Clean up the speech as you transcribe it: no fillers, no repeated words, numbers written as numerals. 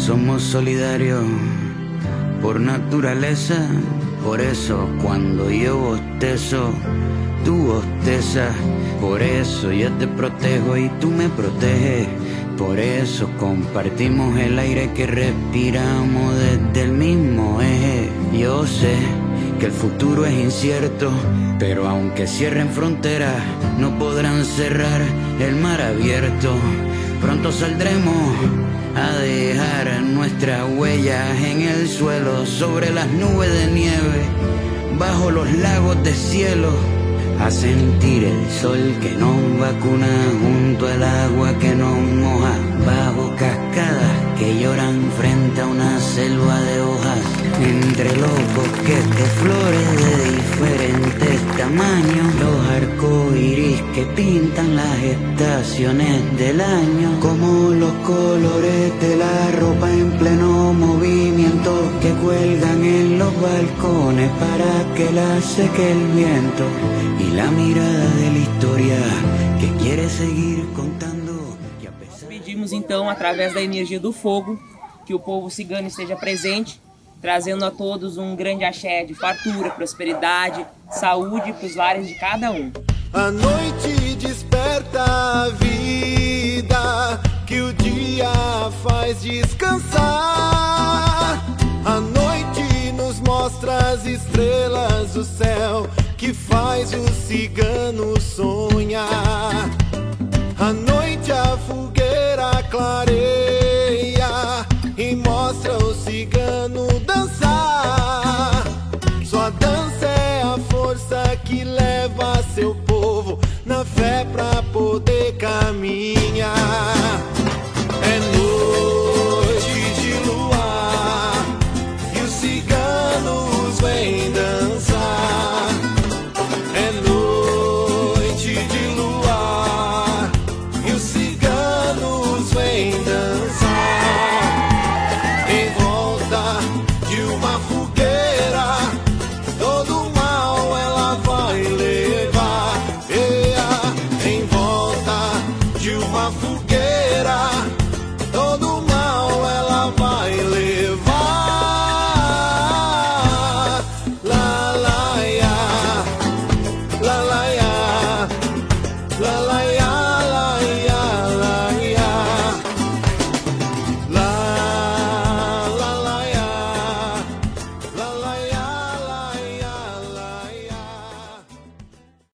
somos solidarios por naturaleza. Por eso cuando yo bostezo, tú bostezas. Por eso yo te protejo y tú me proteges. Por eso compartimos el aire que respiramos desde el mismo eje. Yo sé que el futuro es incierto, pero aunque cierren fronteras, no podrán cerrar el mar abierto. Pronto saldremos a dejar nuestras huellas en el suelo, sobre las nubes de nieve, bajo los lagos de cielo, a sentir el sol que nos vacuna junto al agua que nos moja, bajo cascadas que lloran frente a una selva de hojas, entre los bosques de flores de diferentes tamaños, los arcoíris que pintan las estaciones del año, como los colores de la ropa en pleno movimiento que cuelgan en los balcones para que la seque el viento, y la mirada de la historia que quiere seguir contando. Pedimos então, através da energia do fogo, que o povo cigano esteja presente, trazendo a todos um grande axé de fartura, prosperidade, saúde para os lares de cada um. A noite desperta a vida, que o dia faz descansar. A noite nos mostra as estrelas do céu, que faz o cigano sonhar. A noite a fogueira clareia e mostra o cigano